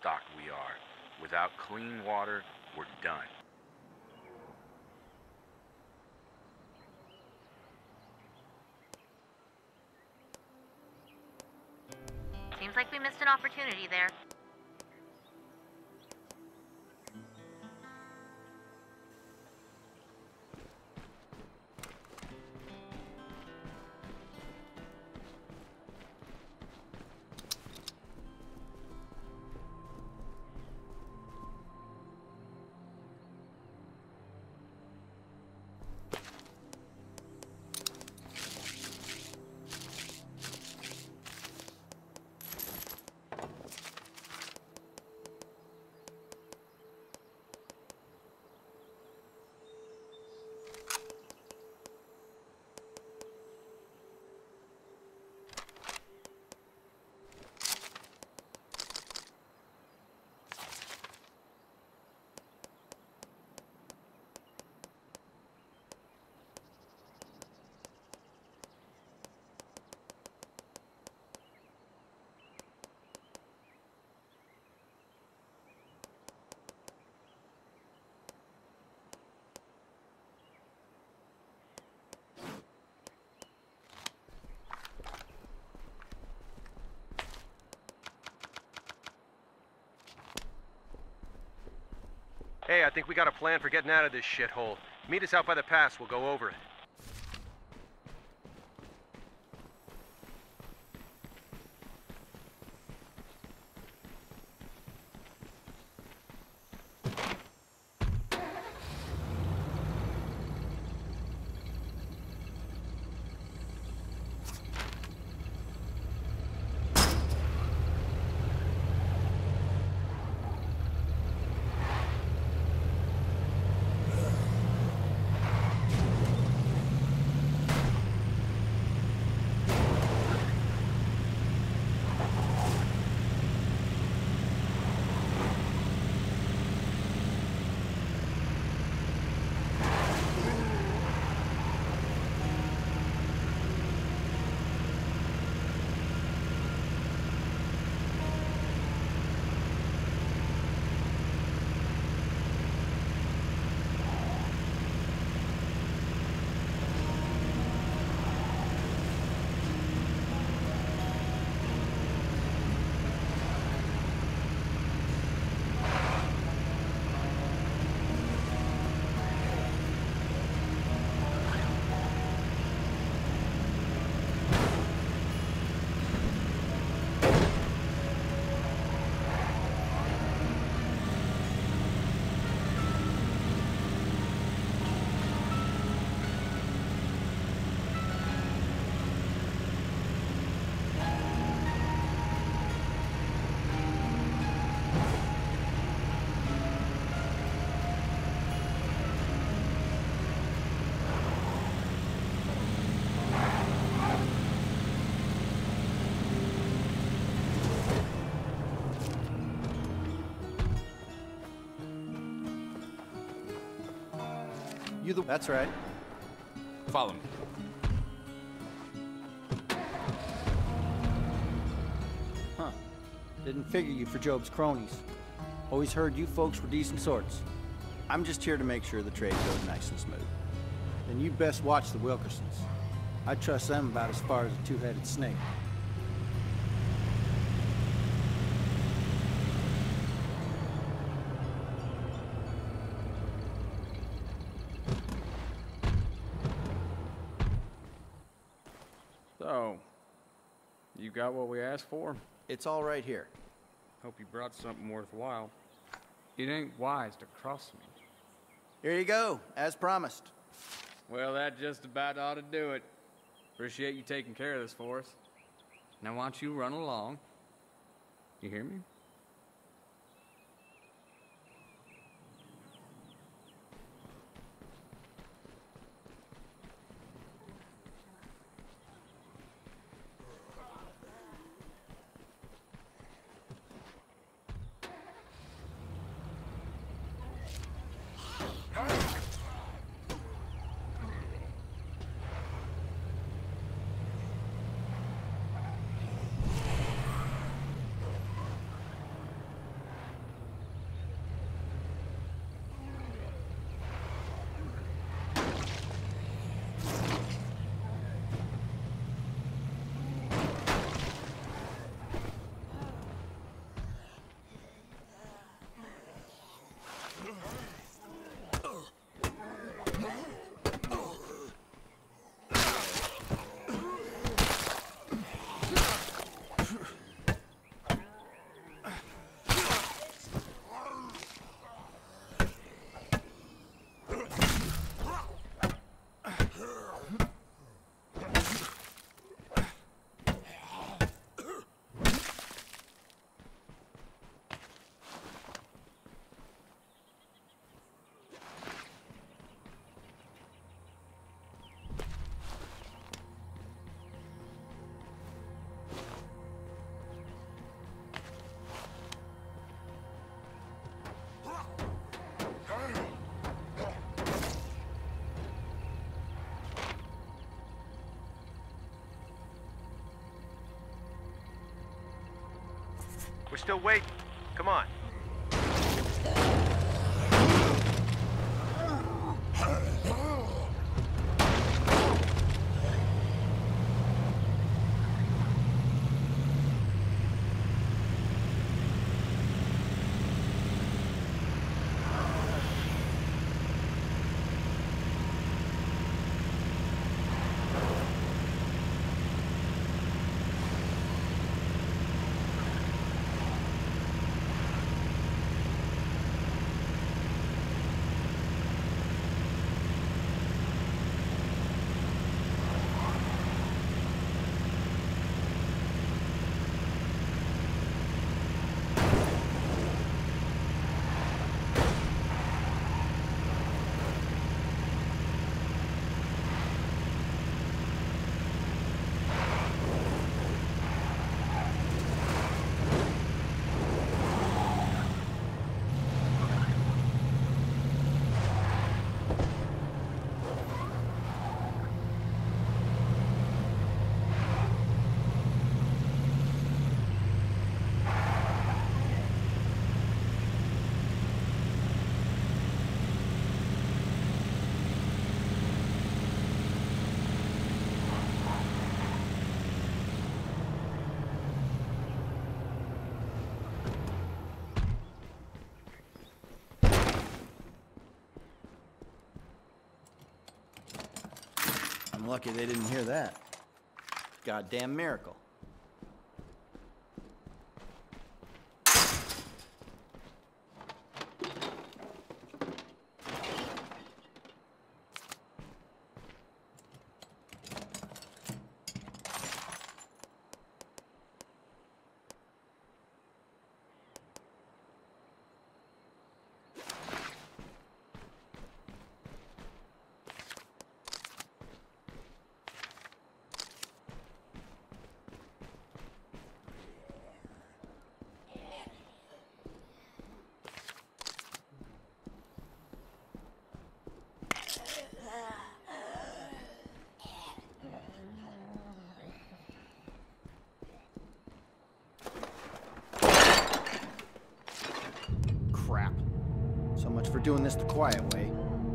stocked we are. Without clean water, we're done. Seems like we missed an opportunity there. Hey, I think we got a plan for getting out of this shithole. Meet us out by the pass, we'll go over it. That's right. Follow me. Huh. Didn't figure you for Job's cronies. Always heard you folks were decent sorts. I'm just here to make sure the trade goes nice and smooth. Then you'd best watch the Wilkersons. I trust them about as far as a two-headed snake. So, you got what we asked for? It's all right here. Hope you brought something worthwhile. It ain't wise to cross me. Here you go, as promised. Well, that just about ought to do it. Appreciate you taking care of this for us. Now why don't you run along? You hear me? We're still waiting. Come on. I'm lucky they didn't hear that. Goddamn miracle. Crap. So much for doing this the quiet way.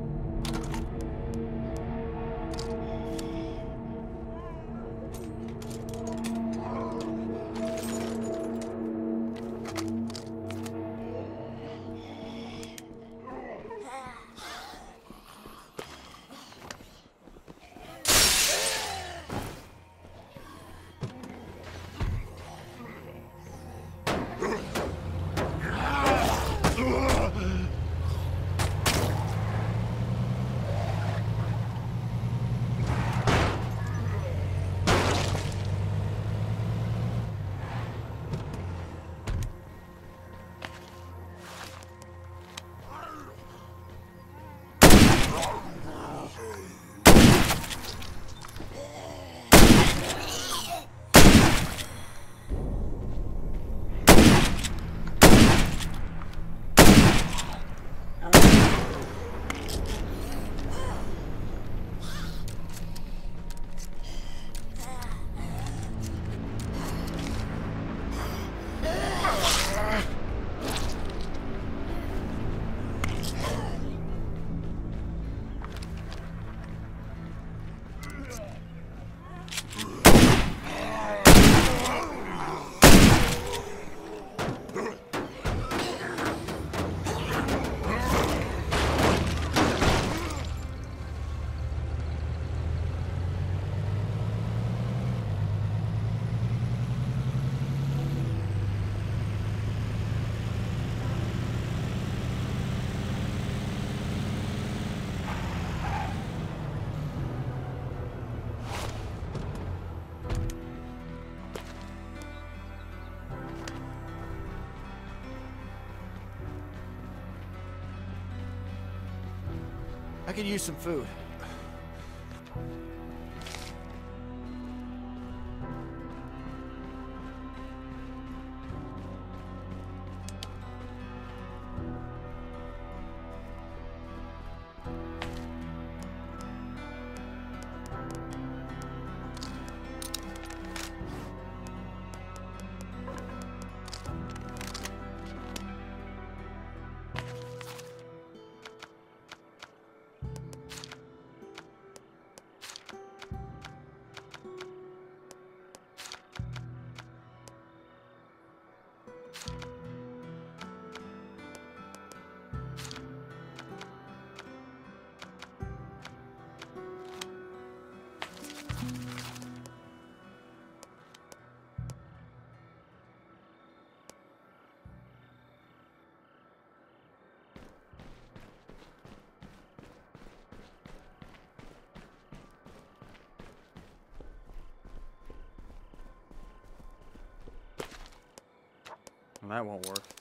I could use some food. That won't work.